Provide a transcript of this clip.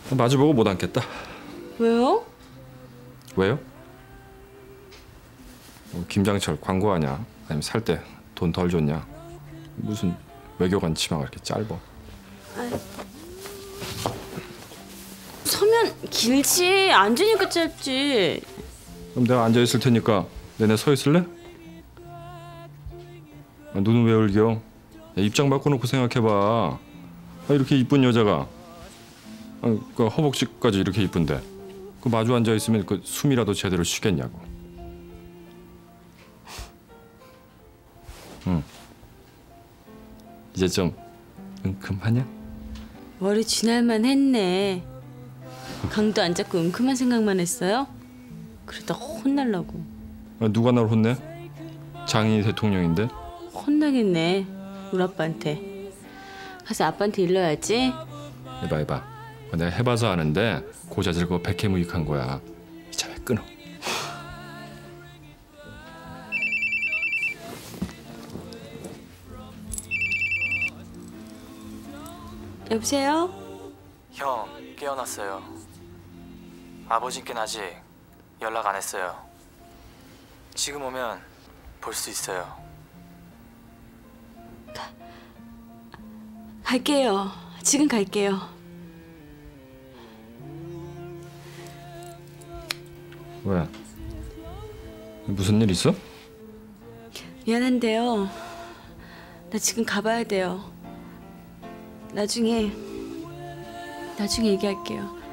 마주보고 못 앉겠다. 왜요? 왜요? 김장철 광고하냐? 아니면 살 때 돈 덜 줬냐? 무슨 외교관 치마가 이렇게 짧아? 서면 길지, 앉으니까 짧지. 그럼 내가 앉아 있을 테니까 너네 서 있을래? 눈은 왜 흘겨? 야, 입장 바꿔놓고 생각해봐. 이렇게 이쁜 여자가 그 허벅지까지 이렇게 이쁜데 그 마주 앉아 있으면 그 숨이라도 제대로 쉬겠냐고. 응. 이제 좀 은큼하냐? 머리 쥐날만 했네. 강도 안 잡고 은큼한 생각만 했어요? 그러다 혼날라고. 누가 날 혼내? 장인이 대통령인데? 혼나겠네, 우리 아빠한테. 가서 아빠한테 일러야지. 해봐. 내가 해봐서 아는데 고자질 그거 백해무익한 거야. 이제 왜 끊어? 여보세요? 형, 깨어났어요. 아버지께는 아직 연락 안 했어요. 지금 오면 볼 수 있어요. 갈게요. 지금 갈게요. 왜? 무슨 일 있어? 미안한데요. 나 지금 가봐야 돼요. 나중에 얘기할게요.